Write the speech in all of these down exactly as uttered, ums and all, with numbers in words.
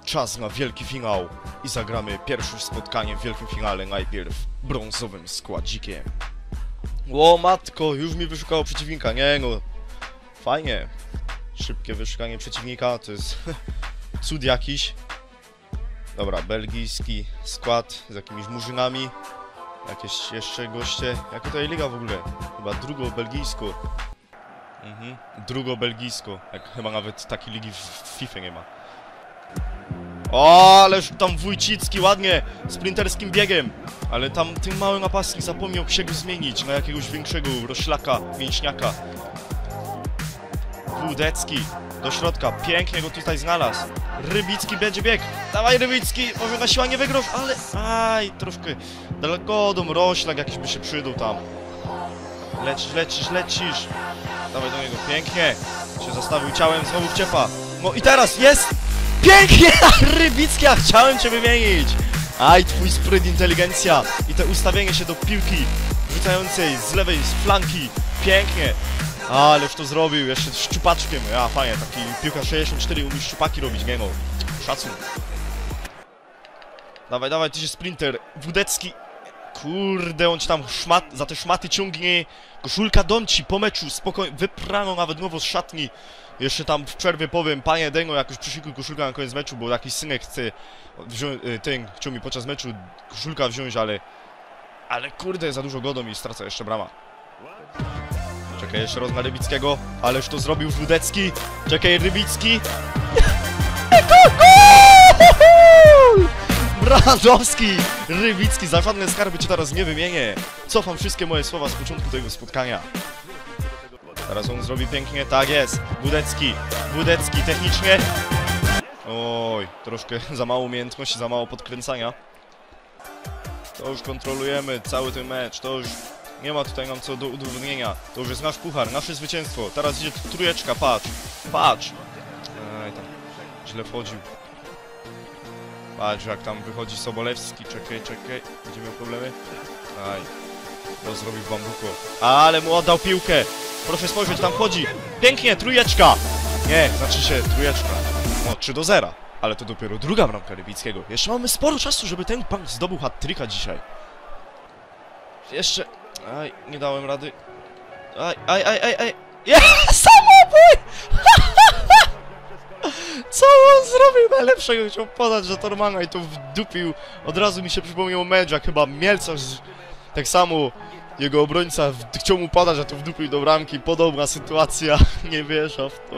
czas na wielki finał i zagramy pierwsze spotkanie w wielkim finale najpierw brązowym składzikiem. O matko, już mi wyszukało przeciwnika, nie no. Fajnie. Szybkie wyszukanie przeciwnika, to jest cud jakiś. Dobra, belgijski skład z jakimiś murzynami. Jakieś jeszcze goście. Jaka to jest liga w ogóle? Chyba drugo belgijsko. Mhm, drugo belgijsko. Jak chyba nawet takiej ligi w FIFA nie ma. O, ależ tam Wójcicki ładnie sprinterskim biegiem. Ale tam ten mały napastnik zapomniał się go zmienić na jakiegoś większego roślaka, mięśniaka. Wódecki do środka, pięknie go tutaj znalazł. Rybicki będzie bieg. Dawaj Rybicki, może na siła nie wygrosz, ale... Aj, troszkę daleko do roślak jakiś by się przydał tam. Lecisz, lecisz, lecisz. Dawaj do niego, pięknie. Się zastawił ciałem, znowu wciepa. No i teraz jest! Pięknie! Rybicki, ja chciałem cię wymienić! Aj, twój spryt, inteligencja i to ustawienie się do piłki rzucającej z lewej, z flanki. Pięknie! Ależ to zrobił, jeszcze z szczupaczkiem. Ja, fajnie, taki piłka sześćdziesiąt cztery umie szczupaki robić, nie no. Szacun. Dawaj, dawaj, ty się sprinter. Wódecki. Kurde, on ci tam szmat, za te szmaty ciągnie. Koszulka Domci po meczu, spokojnie, wyprano nawet nowo z szatni. Jeszcze tam w przerwie powiem, panie Dengo, jakoś przyszykuj koszulkę na koniec meczu, bo jakiś synek chce wziąć, ten chciał mi podczas meczu koszulka wziąć, ale... Ale kurde, za dużo godą i stracę jeszcze brama. Czekaj, jeszcze raz na Rybickiego, ależ to zrobił Wódecki. Czekaj, Rybicki. Bradowski! Rybicki, za żadne skarby cię teraz nie wymienię. Cofam wszystkie moje słowa z początku tego spotkania. Teraz on zrobi pięknie, tak jest. Wódecki, Wódecki technicznie. Oj, troszkę za mało umiejętności, za mało podkręcania. To już kontrolujemy cały ten mecz, to już nie ma tutaj nam co do udowodnienia. To już jest nasz puchar, nasze zwycięstwo. Teraz idzie trójeczka, patrz, patrz. Ej, tam źle wchodził. Patrz jak tam wychodzi Sobolewski, czekaj, czekaj, będzie miał problemy. Aj, to zrobił Bambuko. Ale mu oddał piłkę. Proszę spojrzeć, tam chodzi. Pięknie, trójeczka. Nie, znaczy się trójeczka. No, trzy do zera. Ale to dopiero druga bramka Rybickiego. Jeszcze mamy sporo czasu, żeby ten pan zdobył hat-tricka dzisiaj. Jeszcze... Aj, nie dałem rady. Aj, aj, aj, aj, aj. Ja, samobój! Co on zrobił najlepszego? Chciał podać do Tormana i to wdupił. Od razu mi się przypomniał mecz, jak chyba Mielcarz, tak samo jego obrońca chciał mu podać, a to wdupił do bramki. Podobna sytuacja. Nie wierzę w to.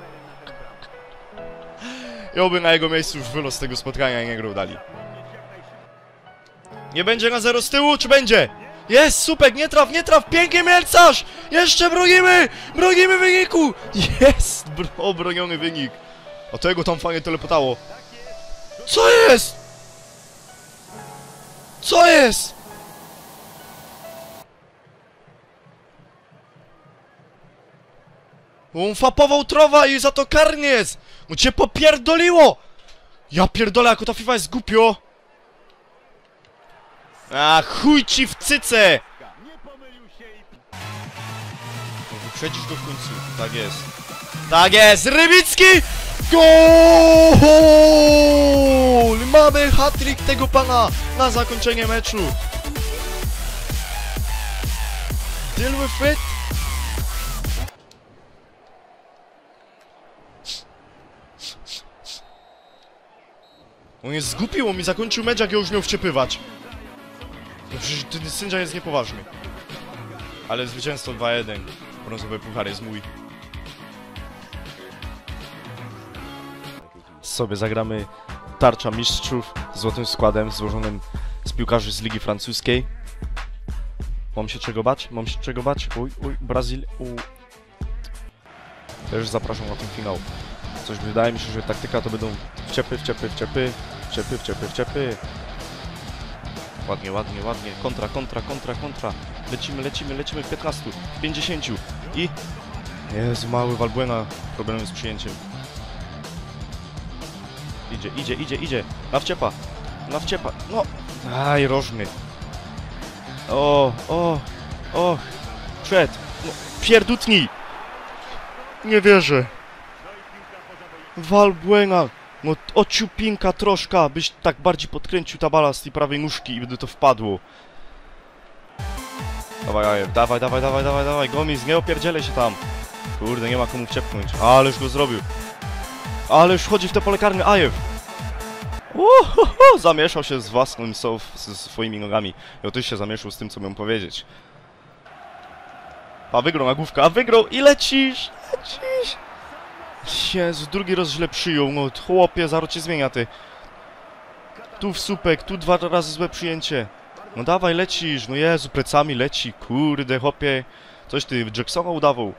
I oby na jego miejscu już wylos z tego spotkania i nie grał dalej. Nie będzie na zero z tyłu, czy będzie? Jest, Supek, nie traf, nie traf, pięknie Mielcarz! Jeszcze bronimy! Bronimy wyniku! Jest! Obroniony wynik. A tego tam fajnie telepotało. Co jest? Co jest? On fapował trowa i za to karniec! No cię popierdoliło! Ja pierdolę, jako ta FIFA jest głupio! A chuj ci w cyce! No wyprzedzisz go w końcu. Tak jest. Tak jest! Rybicki! Goal! Mamy hat-trick tego pana na zakończenie meczu. Deal with it. On jest zgupił, on mi zakończył mecz, jak ja już miał wciepywać. No przecież ten sędzia jest niepoważny. Ale zwycięstwo dwa jeden. Brązowy puchar jest mój. Sobie zagramy tarcza mistrzów z złotym składem złożonym z piłkarzy z ligi francuskiej. Mam się czego bać? Mam się czego bać? Uj, uj, Brazil, u. Też zapraszam na ten finał. Coś wydaje mi się, że taktyka to będą wciepy, wciepy, wciepy, wciepy, wciepy, wciepy. Ładnie, ładnie, ładnie. Kontra, kontra, kontra, kontra. Lecimy, lecimy, lecimy w piętnastu, w pięćdziesięciu. I... Jezu, mały Valbuena. Problemy z przyjęciem. Idzie, idzie, idzie, idzie. Na wciepa. Na wciepa. No. Aj, rożny. O, o, o. Przed. No, pierdutnij. Nie wierzę. Valbuena. No ociupinka troszkę, byś tak bardziej podkręcił ta bala z tej prawej nóżki i by to wpadło. Dawaj, dawaj, dawaj, dawaj, dawaj, dawaj, Gomis, nie opierdzielę się tam. Kurde, nie ma komu wciepnąć. Ależ go zrobił. Ależ wchodzi w te pole karne Ajew. Uhuhu, zamieszał się z własnym, so, ze swoimi nogami. Ja też się zamieszał z tym, co miałem powiedzieć. A wygrał na główkę, a wygrał i lecisz, lecisz. Jezu, drugi raz źle przyjął, no chłopie, zaraz cię zmienia ty. Tu w słupek, tu dwa razy złe przyjęcie. No dawaj, lecisz, no Jezu, plecami leci, kurde, chłopie. Coś ty Jacksona udawał.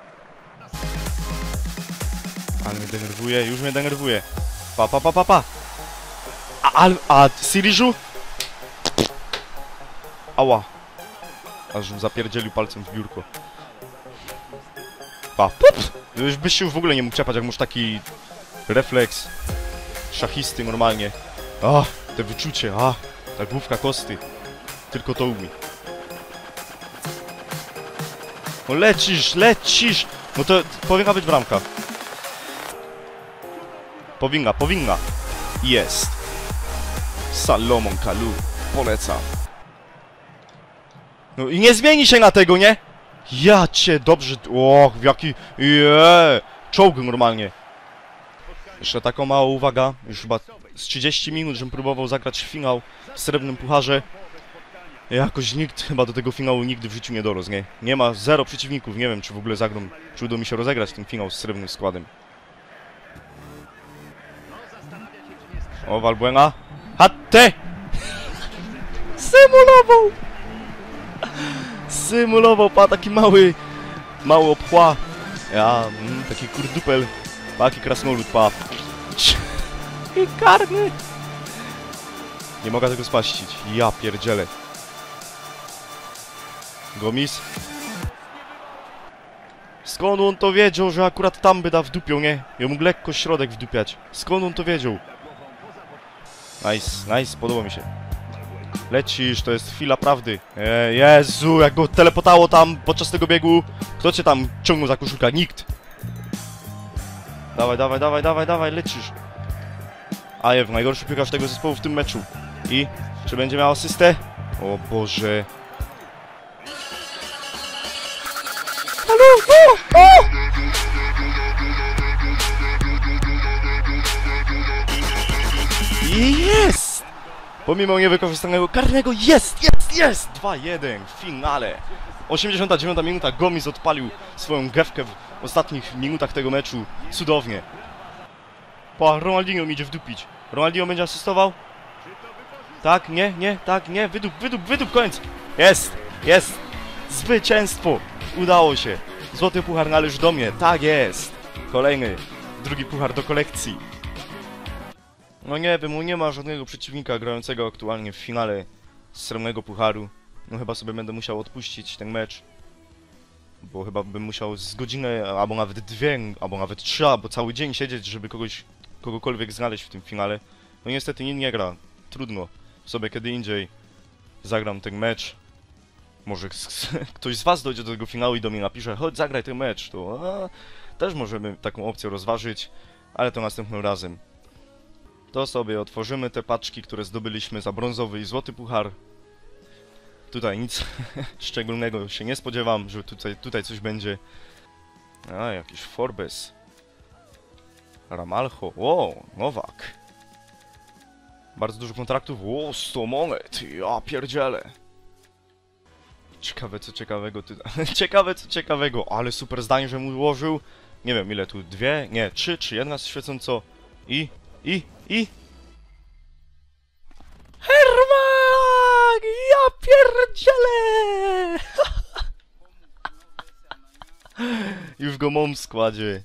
Ale mnie denerwuje, już mnie denerwuje. Pa, pa, pa, pa, pa. A, a, a Siriżu? Ała. Aż zapierdzielił palcem w biurko. Pa, pup! Już byś się już w ogóle nie mógł ciapać, jak masz taki refleks szachisty normalnie. A, te wyczucie, a, ta główka kosty. Tylko to umie. No lecisz, lecisz! No to powinna być bramka. Powinna, powinna. Jest. Salomon Kalou. Polecam. No i nie zmieni się na tego, nie? Ja cię dobrze... Och, jaki... Jeee! Czołg normalnie. Jeszcze taką małą uwaga. Już chyba z trzydzieści minut, żebym próbował zagrać finał w Srebrnym Pucharze. Jakoś nikt chyba do tego finału nigdy w życiu nie dorósł, nie? Nie ma zero przeciwników. Nie wiem, czy w ogóle zagram... Czy uda mi się rozegrać ten finał z Srebrnym składem. O, Valbuena. Hatte! Symulował! Symulował, pa, taki mały... Mały obchła. Ja, mm, taki kurdupel. Pa, taki krasnolud, pa. I karny! Nie mogę tego spaścić. Ja pierdzielę. Gomis. Skąd on to wiedział, że akurat tam by da wdupią, nie? Ja mógł lekko środek wdupiać. Skąd on to wiedział? Nice, nice, podoba mi się. Lecisz, to jest chwila prawdy. E, Jezu, jak go telepotało tam podczas tego biegu. Kto cię tam ciągnął za koszulkę? Nikt. Dawaj, dawaj, dawaj, dawaj, dawaj, lecisz. Ajew, najgorszy piłkarz tego zespołu w tym meczu. I czy będzie miał asystę? O Boże. Halo, o, o! Jest! Pomimo niewykorzystanego karnego, jest, jest, jest! dwa jeden w finale. osiemdziesiąta dziewiąta minuta, Gomis odpalił swoją gewkę w ostatnich minutach tego meczu. Cudownie. Pa, Ronaldinho mi idzie wdupić. Ronaldinho będzie asystował? Tak, nie, nie, tak, nie, wydup, wydup, wydup, koniec. Jest, jest. Zwycięstwo. Udało się. Złoty puchar należy do mnie, tak jest. Kolejny, drugi puchar do kolekcji. No nie wiem, nie ma żadnego przeciwnika grającego aktualnie w finale Srebrnego Pucharu. No chyba sobie będę musiał odpuścić ten mecz. Bo chyba bym musiał z godziny, albo nawet dwie, albo nawet trzy, albo cały dzień siedzieć, żeby kogoś, kogokolwiek znaleźć w tym finale. No niestety nie, nie gra. Trudno. Sobie kiedy indziej zagram ten mecz. Może ktoś z was dojdzie do tego finału i do mnie napisze, chodź zagraj ten mecz. To a, też możemy taką opcję rozważyć, ale to następnym razem. To sobie otworzymy te paczki, które zdobyliśmy za brązowy i złoty puchar. Tutaj nic szczególnego się nie spodziewam, że tutaj, tutaj coś będzie. A, jakiś Forbes. Ramalho. O, Nowak. Bardzo dużo kontraktów. O, sto monet. Ja pierdzielę. Ciekawe co ciekawego ty... Ciekawe co ciekawego, ale super zdanie, że mu ułożył. Nie wiem ile tu, dwie? Nie, trzy, czy jedna świecąco. I, i, i... Herman! Ja pierdzielę! Już go mam w składzie.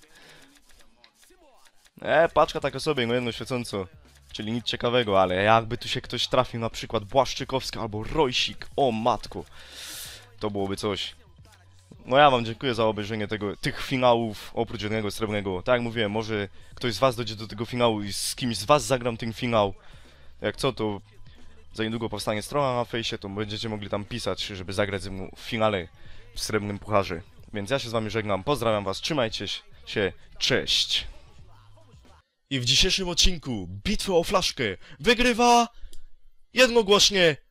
E, paczka taka sobie, no jedno świecąco. Czyli nic ciekawego, ale jakby tu się ktoś trafił, na przykład Błaszczykowski albo Rojsik, o matko. To byłoby coś. No ja wam dziękuję za obejrzenie tego, tych finałów, oprócz jednego srebrnego. Tak jak mówiłem, może ktoś z was dojdzie do tego finału i z kimś z was zagram ten finał. Jak co, to za niedługo powstanie strona na fejsie, to będziecie mogli tam pisać, żeby zagrać ze mną w finale w Srebrnym Pucharze. Więc ja się z wami żegnam, pozdrawiam was, trzymajcie się, cześć! I w dzisiejszym odcinku bitwę o flaszkę wygrywa jednogłośnie